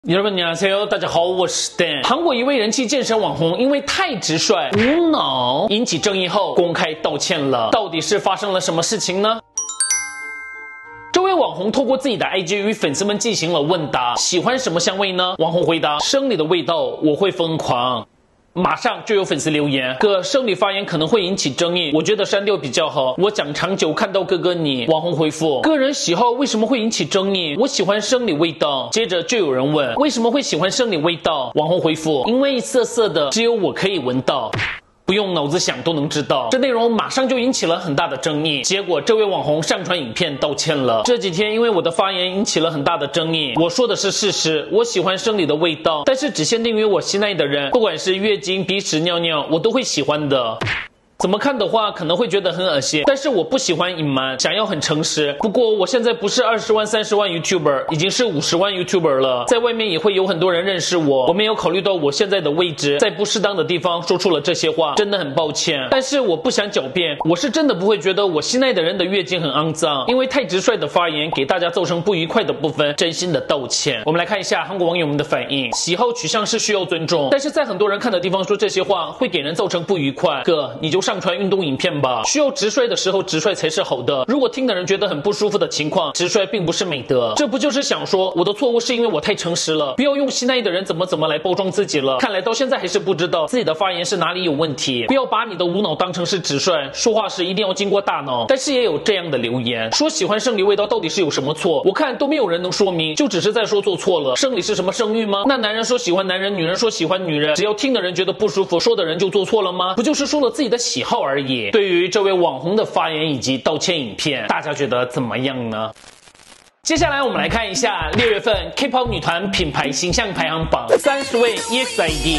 여러분 안녕하세요， 大家好，我是 Dan。韩国一位人气健身网红因为太直率、无脑引起争议后，公开道歉了。到底是发生了什么事情呢？这位网红透过自己的 IG 与粉丝们进行了问答，喜欢什么香味呢？网红回答：生理的味道，我会疯狂。马上就有粉丝留言，哥，生理发言可能会引起争议，我觉得删掉比较好。我讲长久看到哥哥你。网红回复：个人喜好为什么会引起争议？我喜欢生理味道。接着就有人问，为什么会喜欢生理味道？网红回复：因为涩涩的，只有我可以闻到。不用脑子想都能知道，这内容马上就引起了很大的争议。结果这位网红上传影片道歉了。这几天因为我的发言引起了很大的争议，我说的是事实，我喜欢生理的味道，但是只限定于我心爱的人，不管是月经、鼻屎、尿尿，我都会喜欢的。怎么看的话可能会觉得很恶心，但是我不喜欢隐瞒，想要很诚实。不过我现在不是20万、30万 YouTuber， 已经是50万 YouTuber 了，在外面也会有很多人认识我。我没有考虑到我现在的位置，在不适当的地方说出了这些话，真的很抱歉。但是我不想狡辩，我是真的不会觉得我心爱的人的月经很肮脏，因为太直率的发言给大家造成不愉快的部分，真心的道歉。我们来看一下韩国网友们的反应。喜好取向是需要尊重，但是在很多人看的地方说这些话会给人造成不愉快。哥，你就上传运动影片吧，需要直率的时候直率才是好的。如果听的人觉得很不舒服的情况，直率并不是美德。这不就是想说我的错误是因为我太诚实了，不要用心爱的人怎么来包装自己了。看来到现在还是不知道自己的发言是哪里有问题。不要把你的无脑当成是直率，说话时一定要经过大脑。但是也有这样的留言，说喜欢生理味道到底是有什么错？我看都没有人能说明，就只是在说做错了。生理是什么生育吗？那男人说喜欢男人，女人说喜欢女人，只要听的人觉得不舒服，说的人就做错了吗？不就是说了自己的喜好而已。对于这位网红的发言以及道歉影片，大家觉得怎么样呢？接下来我们来看一下6月份 K-pop 女团品牌形象排行榜，30位 EXID，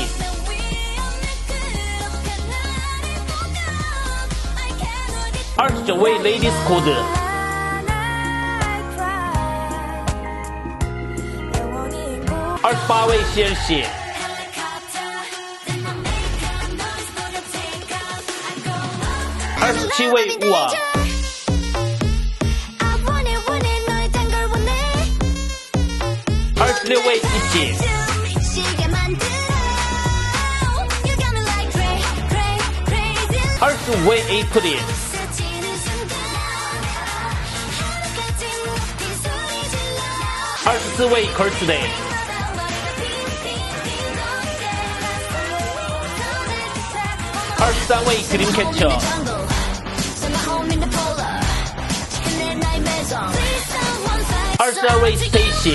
29位 Ladies Code， 28位CLC， 27位우아， 26位ITZY， 25位A-Prin， 24位Girlsday， 23位Dreamcatcher， 22位Stacey，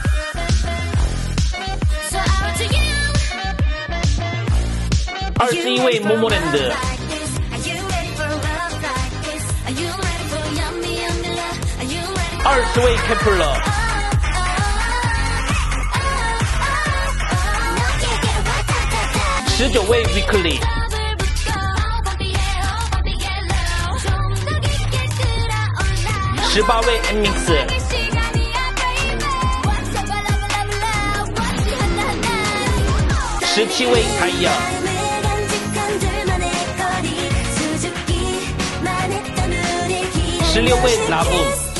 21位모모랜드， 20位Kep1er， 19位Weekly， 18位NMIX， 17位타이야， 16位라붐，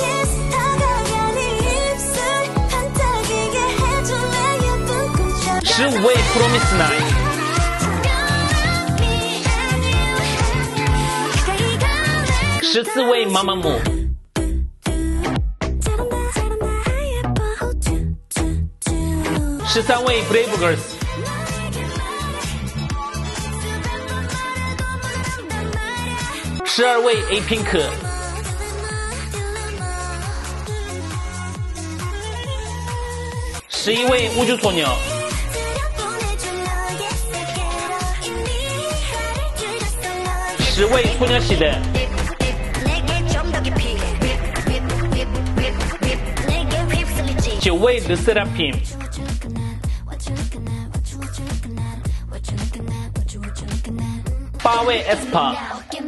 15位프로미스9， 14位마마무， 13位Brave Girls， 12位A-Pink， 11位우주소녀， 10位소녀시대， 9位르세라핌， 8位aespa，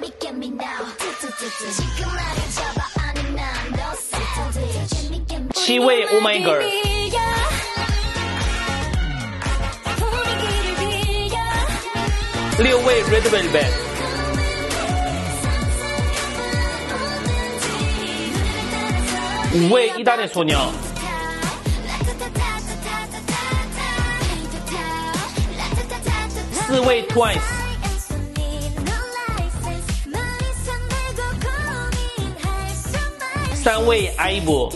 7位Oh My Girl， 6位 Red Velvet， 5位意大利소녀， 4位 Twice， 3位 IVE，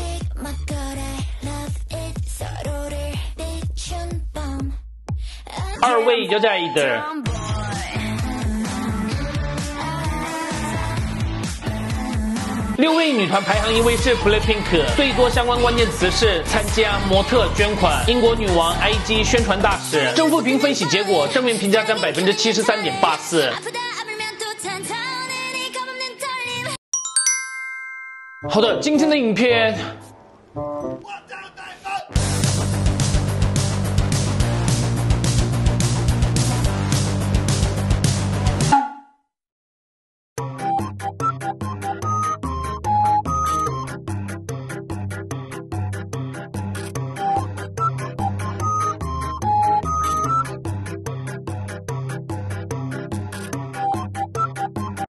2位여자아이들， 6位女团排行1位是 BLACKPINK， 最多相关关键词是参加、模特、捐款、英国女王、IG 宣传大使。正负评分析结果，正面评价占 73.84%。好的，今天的影片